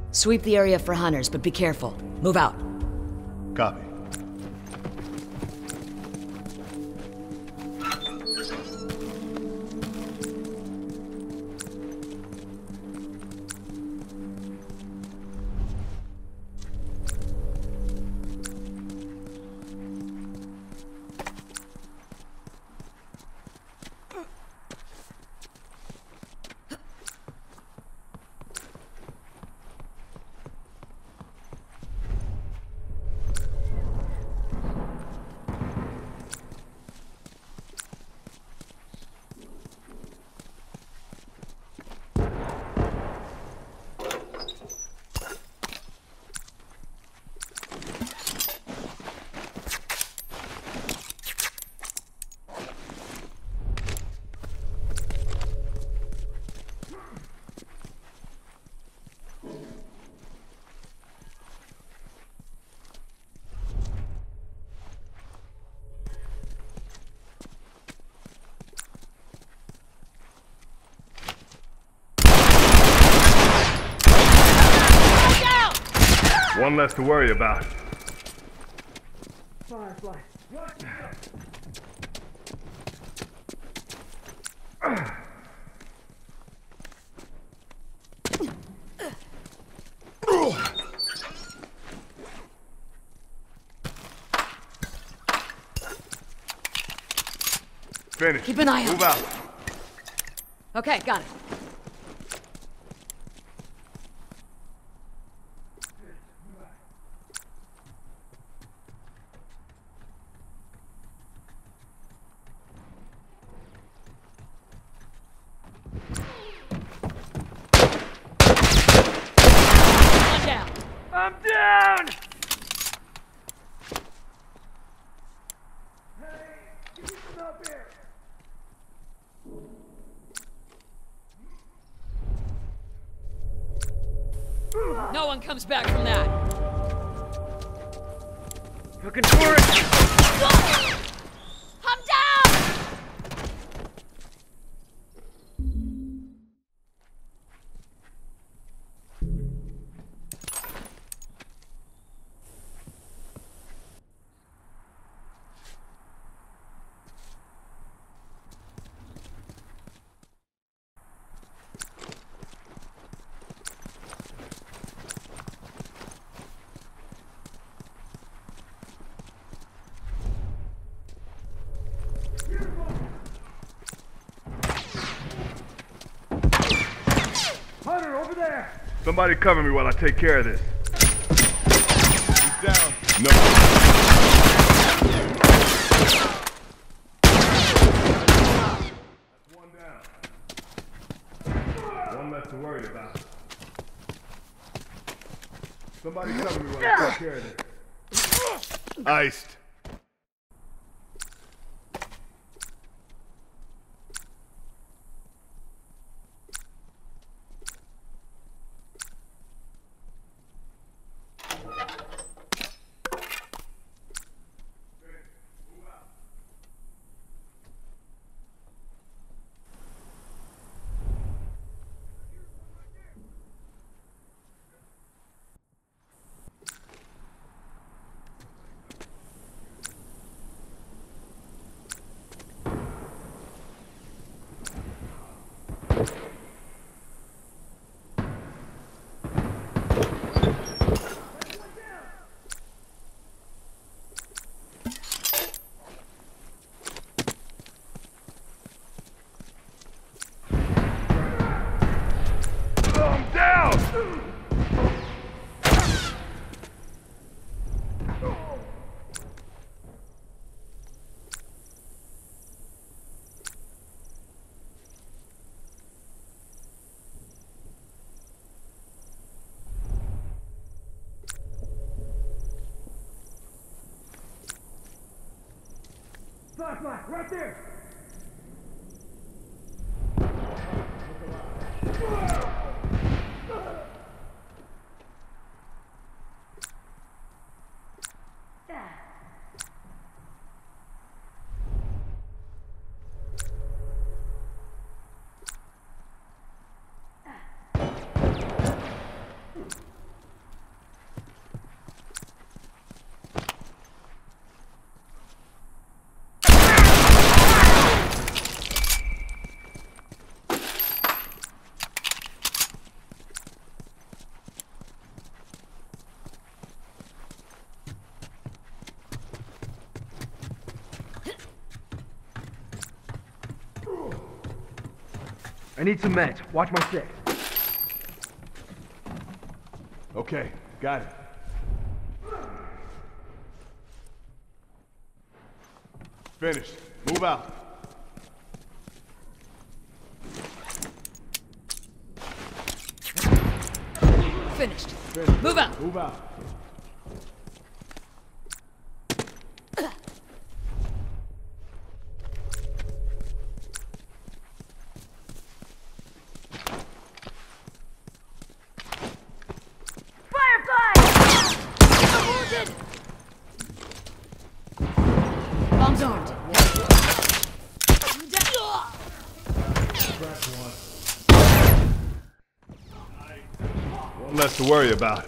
Sweep the area for hunters, but be careful. Move out. Copy. One less to worry about. Firefly. Finish. Keep an eye out. Move out. Okay, got it. One down. I'm down! Hey, get up here! No one comes back from that. Looking for it! I'm down! Hunter, over there! Somebody cover me while I take care of this. He's down. No. That's one down. One less to worry about. Somebody cover me while I take care of this. Iced. I'm down! Firefly, right there! I need some meds. Watch my six. Okay, got it. Finished. Move out. Finished. Finished. Move out. Move out. Bombs armed. One less to worry about.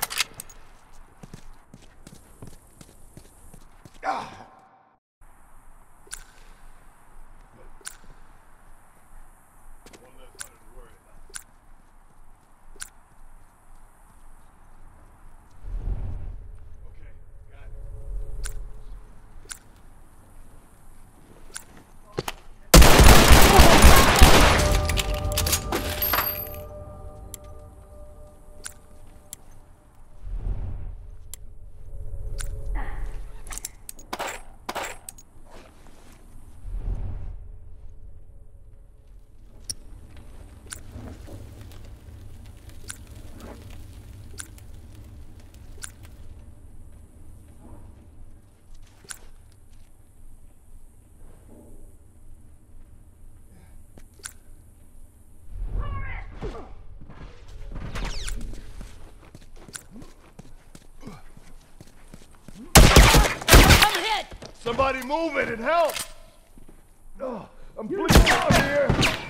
Somebody move it and help! Oh, I'm bleeding out here!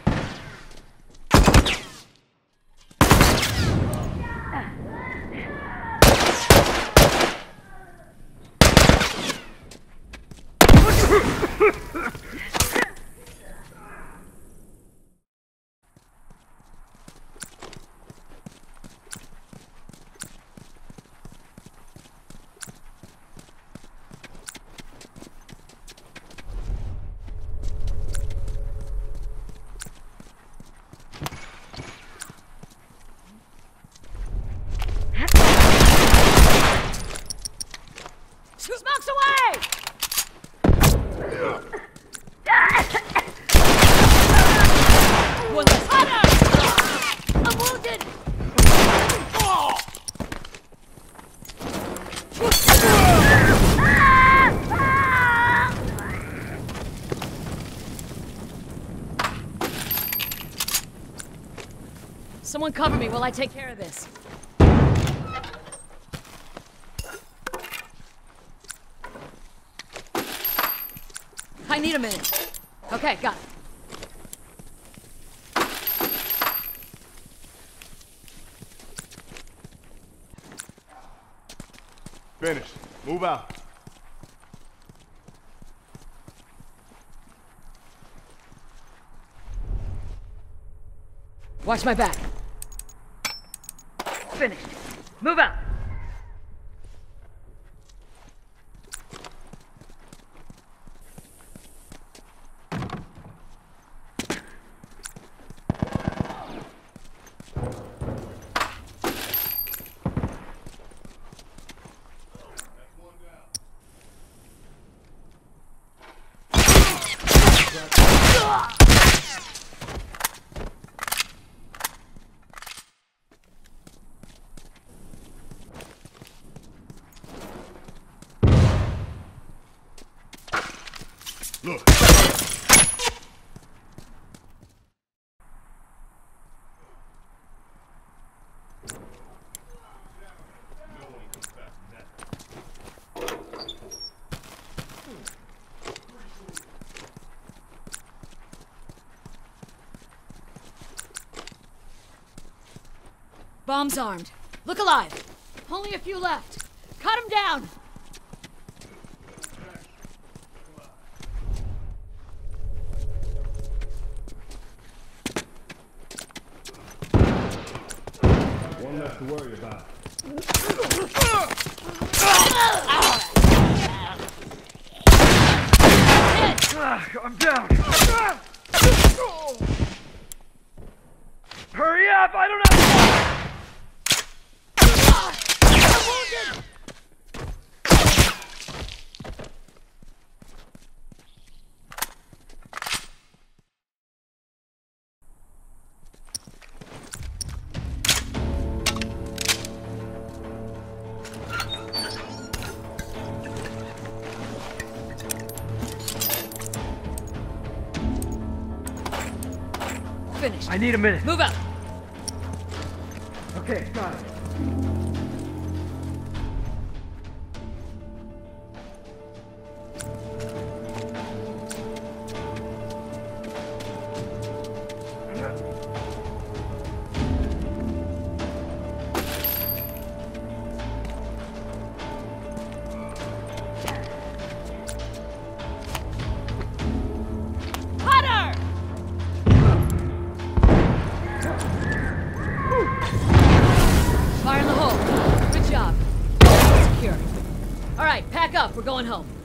Smokes away! One less. Hunter! I'm wounded! Someone cover me while I take care of this. I need a minute. Okay, got it. Finished. Move out. Watch my back. Finished. Move out. Look. Bombs armed. Look alive. Only a few left. Cut him down. One less to worry about. I'm down. Hurry up! I don't have. Finished. I need a minute. Move out. Okay, got it. Fire in the hole. Good job. Secure. All right, pack up. We're going home.